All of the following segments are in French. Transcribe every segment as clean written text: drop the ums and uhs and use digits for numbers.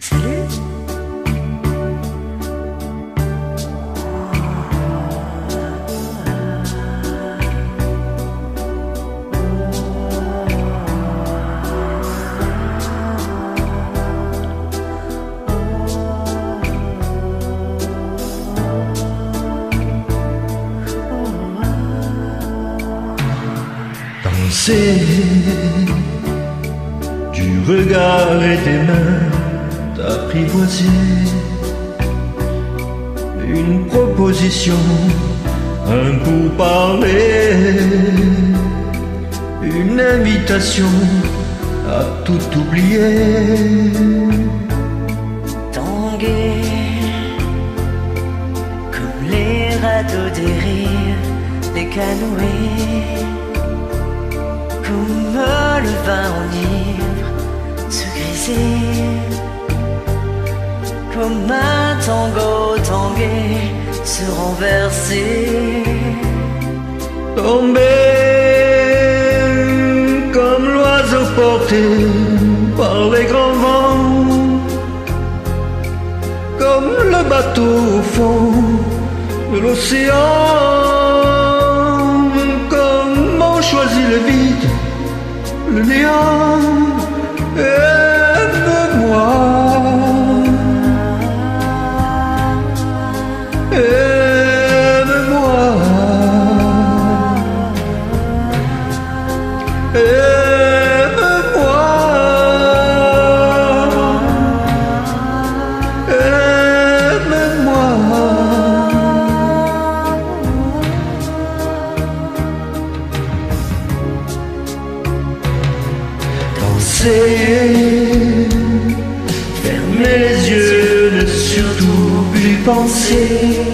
Salut. Danser du regard et des mains d'apprivoiser une proposition, un pourparler, une invitation à tout oublier. Tanguer comme les radeaux des rives, les canoës, comme le vin enivre, se griser, comme un tango tangué, se renverser, Tomber comme l'oiseau porté par les grands vents, comme le bateau au fond de l'océan, comme on choisit le vide, le néant. Aime-moi, aime-moi, aime-moi, aime-moi. Danser, fermer les yeux, ne surtout plus penser,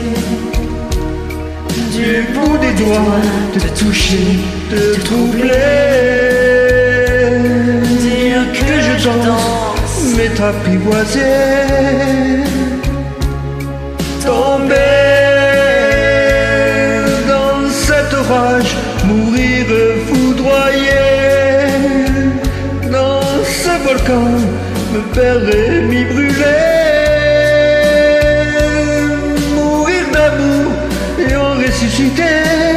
du bout des doigts, te toucher, te troubler, dire que je danse, mais t'apprivoiser, tomber dans cet orage, mourir foudroyé, dans ce volcan, me perdre et m'y brûler, mourir d'amour et en ressusciter.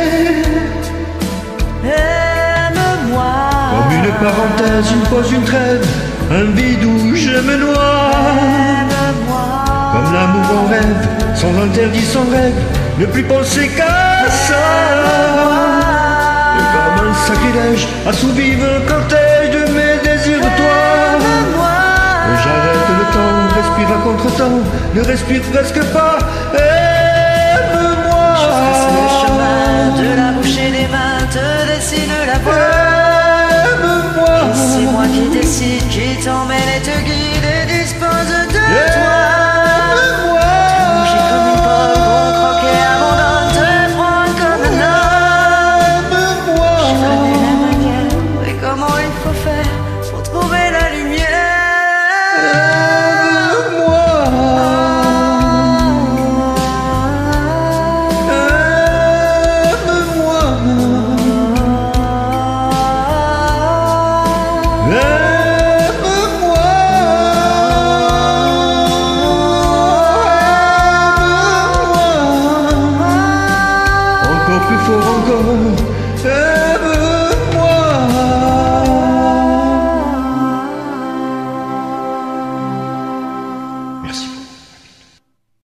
aime-moi. Comme une parenthèse, une pause, une trêve, un vide où je me noie. Aime-moi. Comme l'amour en rêve, sans interdit, sans règle, ne plus penser qu'à ça. Et comme un sacrilège, assouvir un cortège de mes désirs de toi. Et j'arrête le temps, respire à contre-temps, ne respire presque pas. Aime-moi. Je trace le chemin de la bouche et des mains, te dessine la voie. Aime-moi. Et c'est moi qui décide, qui t'emmène et te guide.